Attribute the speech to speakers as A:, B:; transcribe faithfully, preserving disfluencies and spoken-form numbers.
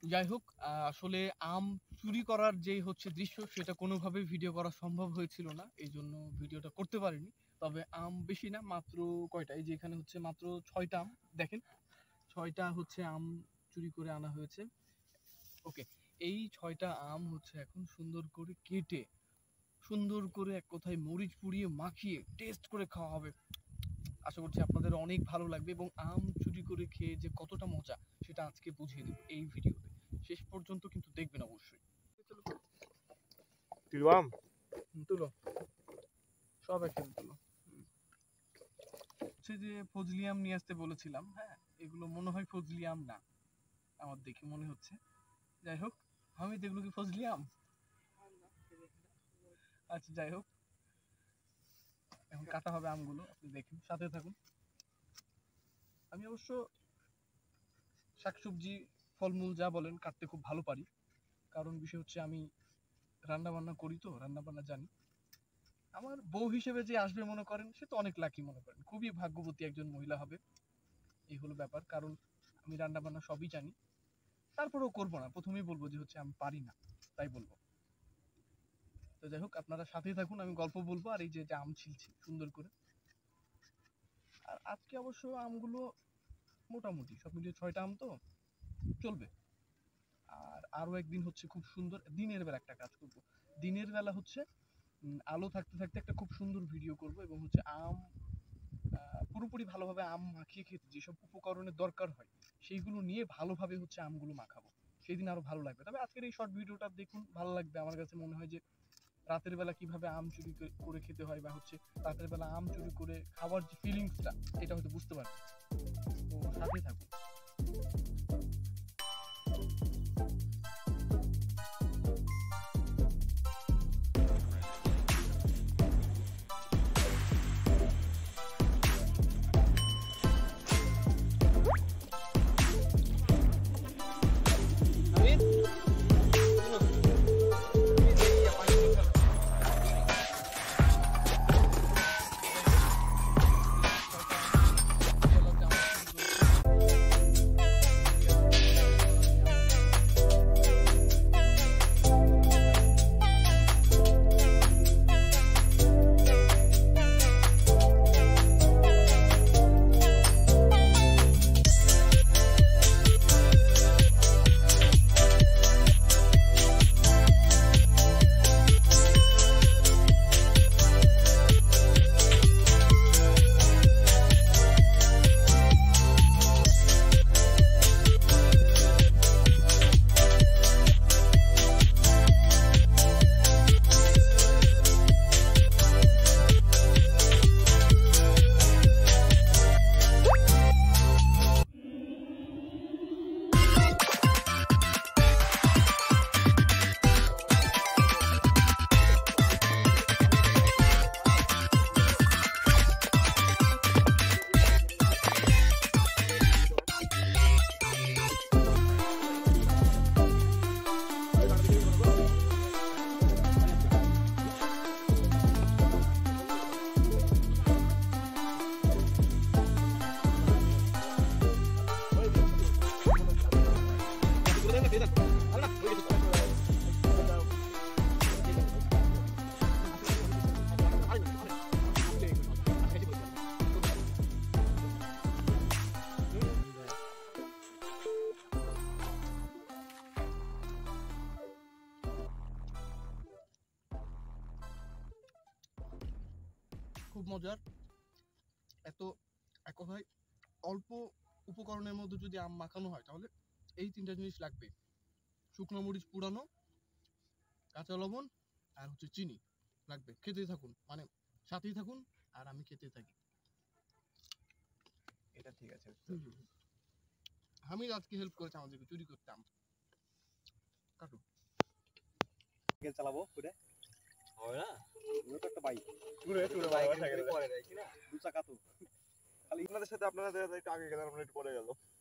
A: যাই হোক, আসলে আম চুরি করার যে হচ্ছে দৃশ্য সেটা কোনোভাবেই ভিডিও করা সম্ভব হয়েছিল না, এই জন্য ভিডিওটা করতে পারিনি। তবে আম বেশি না, মাত্র কয়টা, এই যে এখানে হচ্ছে মাত্র ছয়টা আম, দেখেন ছয়টা হচ্ছে আম চুরি করে আনা হয়েছে। ওকে, এই ছয়টা আম হচ্ছে এখন সুন্দর করে কেটে সুন্দর করে এক কথায় মরিচ পুড়িয়ে মাখিয়ে টেস্ট করে খাওয়া হবে। আশা করছি আপনাদের অনেক ভালো লাগবে এবং আম চুরি করে খেয়ে যে কতটা মজা সেটা আজকে বুঝিয়ে দেব এই ভিডিওতে। শেষ পর্যন্ত কিন্তু দেখবেন অবশ্যই।
B: তুলো আম
A: তুলো সব একসাথে তুলো। হচ্ছে যে ফজলি আম নিয়ে আসতে বলেছিলাম, হ্যাঁ এগুলো মনে হয় ফজলি আম না, আমার দেখে মনে হচ্ছে। যাই হোক, আমি দেখলো কি ফজলি আম? আচ্ছা যাই হোক, এখন কাটা হবে আমগুলো, আপনি দেখেন, সাথে থাকুন। আমি অবশ্য শাকসবজি ফলমূল যা বলেন কাটতে খুব ভালো পারি, কারণ বিষয় হচ্ছে আমি রান্না বান্না করি, তো রান্না বান্না জানি। আমার বউ হিসেবে যে আসবে মনে করেন, সে তো অনেক লাকি, মনে করেন খুবই ভাগ্যবতী একজন মহিলা হবে, এই হলো ব্যাপার। কারণ আমি রান্না বান্না সবই জানি, তারপরেও করবো না, প্রথমেই বলবো যে হচ্ছে আমি পারি না, তাই বলবো। তো যাই হোক, আপনারা সাথেই থাকুন, আমি গল্প বলবো আর এই যে আম ছিলছি সুন্দর করে। আর আজকে অবশ্য আমগুলো মোটামুটি সব মিলিয়ে ছয়টা আম তো চলবে। আর আরো একদিন হচ্ছে খুব সুন্দর দিনের বেলা একটা কাজ করব, দিনের বেলা হচ্ছে আলো থাকতে থাকতে একটা খুব সুন্দর ভিডিও করব এবং হচ্ছে আম পুরোপুরি ভালোভাবে আম মাখিয়ে খেতে যেসব উপকরণের দরকার হয় সেইগুলো নিয়ে ভালোভাবে হচ্ছে আমগুলো মাখাবো, সেই দিন আরো ভালো লাগবে। তবে আজকের এই শর্ট ভিডিওটা দেখুন, ভালো লাগবে। আমার কাছে মনে হয় যে রাতের বেলা কিভাবে আম চুরি করে খেতে হয় বা হচ্ছে রাতের বেলা আম চুরি করে খাওয়ার যে ফিলিংসটা এটা হয়তো বুঝতে পারবে। তো সাথেই থাকুন। খুব মজার, এত এক কথায় অল্প উপকরণের মধ্যে যদি আম মাখানো হয় তাহলে এই তিনটা জিনিস লাগবে: শুকনো মরিচ পুরানো, কাঁচা লবণ আর হচ্ছে চিনি লাগবে। খেতেই থাকুন, মানে সাথেই থাকুন আর আমি খেতেই থাকি।
B: এটা ঠিক আছে।
A: আমি আজকে হেল্প করেছি আমাদেরকে চুরি করতে আম। কাটু
B: সাইকেল চালাবো ঘুরে
C: হবে না,
B: ওটা একটা বাইক
C: ঘুরে ঘুরে বাইক করে দেয় কি না,
B: দু চাকা তো খালি আপনাদের সাথে আপনাদের একটু আগে গেলাম, আমরা একটু পরে গেল।